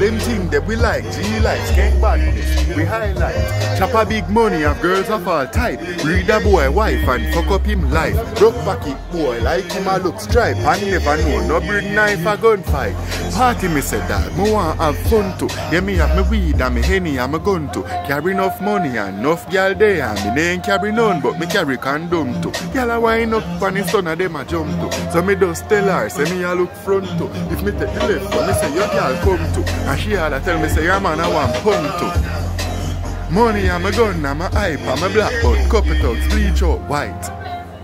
them thing that we like. G-lights, skank badness, we highlight. Chop a big money and girls of all type. Read a boy wife and fuck up him life. Broke pocket boy like him a look stripe. And never know, no bring knife a gunfight. Party me say that, me want have fun too. Yeah, me have me weed and me henny and me gun too. Carry enough money and enough girl there. And me ain't carry none, but me carry condom too. Girl a wind up and the son of them a jump too. So me just tell her, say me a look front too. If me take the left, so me say your girl come too. And she had to tell me say your man a want pump too. Money and my gun and my hype and my blackboard. Couple thugs, bleach out white.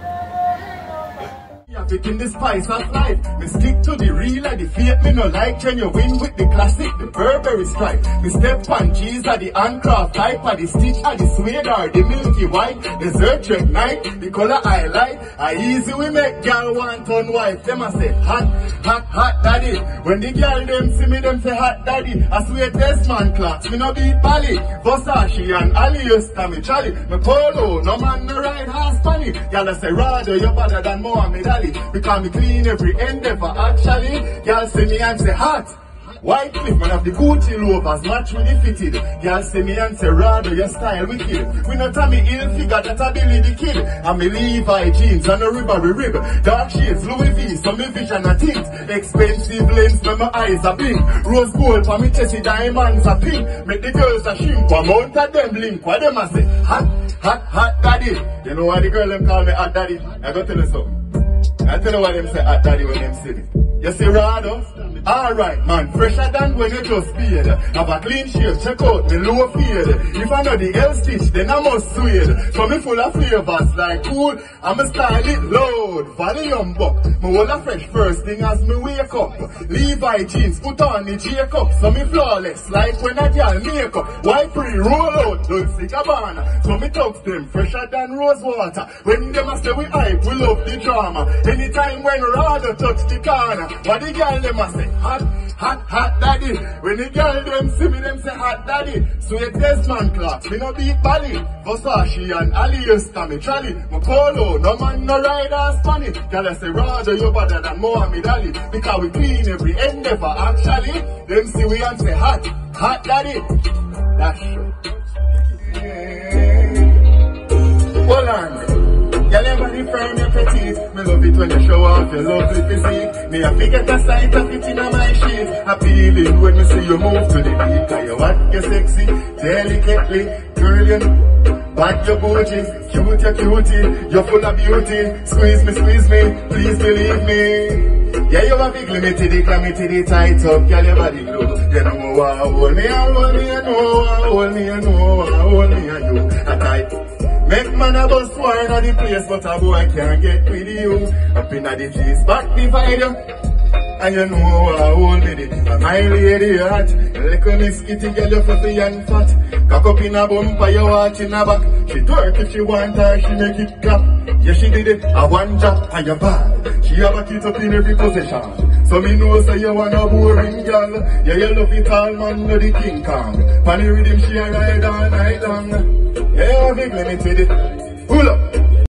Picking the spice of life. Me stick to the real and the fake. Me no like genuine with the classic, the Burberry stripe. Me step on cheese at the handcraft type, or the stitch at the suede or the milky white. Desert red night, the color I like. I easy we make girl want on wife. Them a say hot, hot, hot daddy. When the girl them see me, them say hot daddy. I swear this man clocks, me no beat Bali. Versace and Alias, me Charlie. Me polo, no man no ride horse funny. Y'all say Rado, you better than Mohammed Ali. Because me clean every endeavor actually. Y'all see me and say hot. White cliff man have the Gucci loafers match with the fitted. Y'all see me and say Rado your style wicked. We not have me ill figure that I Billy the Kid. And me Levi jeans and a ribbery rib. Dark shades Louis V so me vision a tint. Expensive lens when my eyes are blink. Rose gold for me chesty diamonds are pink. Make the girls a shrink. One mount of them blink. What them a say hot, hot, hot daddy. You know why the girl them call me hot daddy? I go tell you something. I tell you what them say hot daddy when them see me. You see Rado? Alright man, fresher than when you just paid. Have a clean shave, check out me low fade. If I know the L stitch, then I must suede. So me full of flavors like cool, I'm a style it loud. Volume buck, me hold a fresh first thing as me wake up. Levi jeans, put on the Jacob. So me flawless, like when a girl make up. White free, roll out, don't stick a banner. So me talks them, fresher than rose water. When them a say we hype, we love the drama. Anytime when Rado touch the corner, what the girl them a say? Hot, hot, hot daddy. When the girl them see me, them say hot daddy. So it is man clocks, me no beat Bali. Versace and Alias, me Charlie. My polo, no man no ride or spanny. Girl I say Rado, you better than Mohammed Ali. Because we clean every endeavor actually. Them see we and say hot, hot daddy. That's true. Hold on. Y'all ever define your petite. Me love it when you show off your lovely physique. Me a forget a sight of it in my sheet. Appealing when me see you move to the beat. Cause you hot, you sexy, delicately, girl you bad your booty, cute your cutie, you're full of beauty. Squeeze me, please believe me. Yeah, you have big limited, the tight up, girl your body glow. You know what, hold me, you know you, a tight. Make man a bus wine on the place, but a boy can't get with you. Up in the cheese, back divide you. And you know I hold me the my lady hot. Little miss kitty girl, you fluffy and fat. Cock up in a bumper, you watch in a back. She twerk if she want her, she make it clap. Yeah, she did it, a one drop and you bad. She have a kit up in every position. So me know say you want a boring girl. Yeah, you love it all, man, know the King Kong. Pan the rhythm, she a ride all night long. Yeah, big limited it. Pull up.